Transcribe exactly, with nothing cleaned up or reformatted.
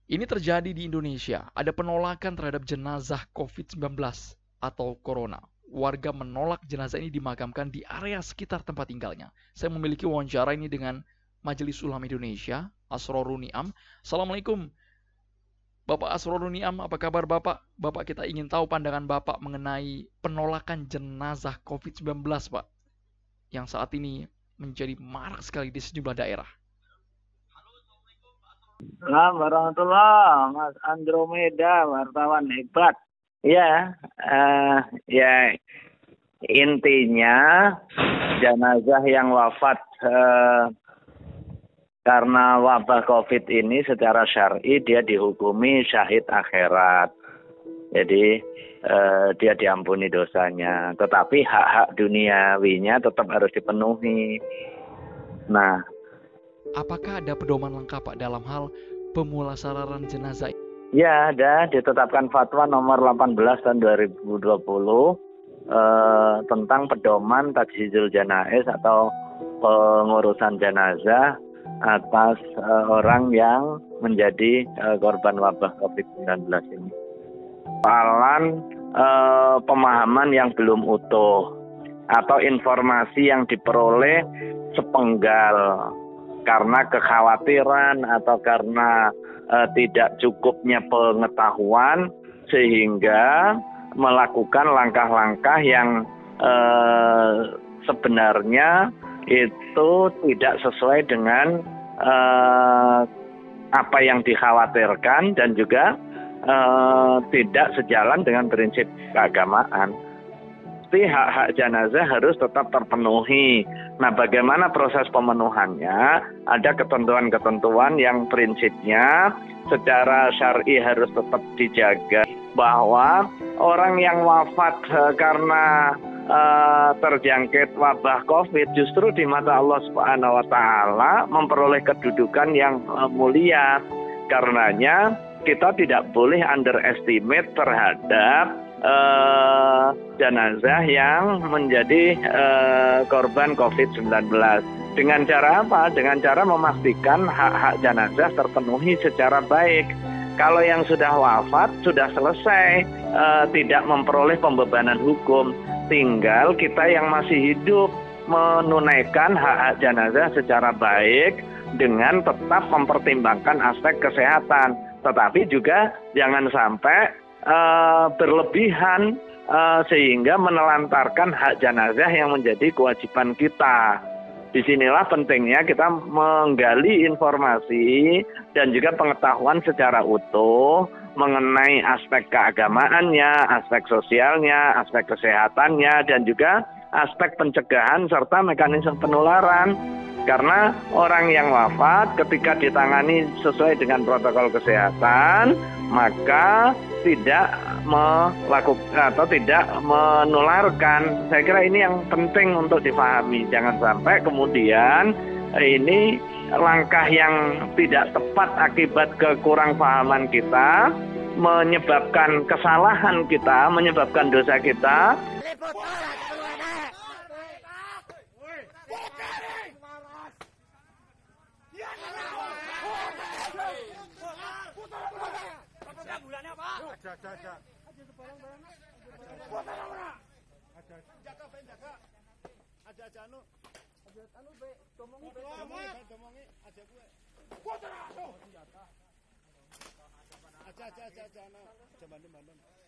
Ini terjadi di Indonesia. Ada penolakan terhadap jenazah covid sembilan belas atau corona. Warga menolak jenazah ini dimakamkan di area sekitar tempat tinggalnya. Saya memiliki wawancara ini dengan Majelis Ulama Indonesia, Asrorun Niam. Assalamualaikum, Bapak Asrorun Niam. Apa kabar Bapak? Bapak, kita ingin tahu pandangan Bapak mengenai penolakan jenazah covid sembilan belas, Pak, yang saat ini menjadi marak sekali di sejumlah daerah. Assalamualaikum warahmatullahi, Mas Andromeda, wartawan hebat. Ya, uh, ya intinya jenazah yang wafat uh, karena wabah COVID ini secara syar'i dia dihukumi syahid akhirat. Jadi uh, dia diampuni dosanya, tetapi hak-hak duniawinya tetap harus dipenuhi. Nah, apakah ada pedoman lengkap Pak dalam hal pemulasararan jenazah? Ya, ada ditetapkan fatwa nomor delapan belas tahun dua ribu dua puluh eh, tentang pedoman tajhizul janaiz atau pengurusan jenazah atas eh, orang yang menjadi eh, korban wabah covid sembilan belas ini. Soalan eh, pemahaman yang belum utuh atau informasi yang diperoleh sepenggal karena kekhawatiran atau karena uh, tidak cukupnya pengetahuan sehingga melakukan langkah-langkah yang uh, sebenarnya itu tidak sesuai dengan uh, apa yang dikhawatirkan dan juga uh, tidak sejalan dengan prinsip keagamaan. Tapi hak-hak jenazah harus tetap terpenuhi. Nah, bagaimana proses pemenuhannya? Ada ketentuan-ketentuan yang prinsipnya secara syar'i harus tetap dijaga, bahwa orang yang wafat uh, karena uh, terjangkit wabah COVID justru di mata Allah Subhanahu wa taala memperoleh kedudukan yang uh, mulia. Karenanya kita tidak boleh underestimate terhadap Uh, jenazah yang menjadi uh, korban covid sembilan belas. Dengan cara apa? Dengan cara memastikan hak-hak jenazah terpenuhi secara baik. Kalau yang sudah wafat, sudah selesai, uh, tidak memperoleh pembebanan hukum. Tinggal kita yang masih hidup menunaikan hak-hak jenazah secara baik dengan tetap mempertimbangkan aspek kesehatan. Tetapi juga jangan sampai Uh, berlebihan uh, sehingga menelantarkan hak jenazah yang menjadi kewajiban kita. Disinilah pentingnya kita menggali informasi dan juga pengetahuan secara utuh mengenai aspek keagamaannya, aspek sosialnya, aspek kesehatannya, dan juga aspek pencegahan serta mekanisme penularan. Karena orang yang wafat ketika ditangani sesuai dengan protokol kesehatan, maka tidak melakukan atau tidak menularkan. Saya kira ini yang penting untuk difahami. Jangan sampai kemudian ini langkah yang tidak tepat akibat kekurangpahaman kita, menyebabkan kesalahan kita, menyebabkan dosa kita. Ada, ada, ada. Ada barang-barang. Ada. Ada. Jaga, ben jaga. Ada aja anu. Ada anu be, domongi, domongi, domongi aja gue. Kuat anu. Aja, aja, aja, aja anu. Aja bandung-bandung.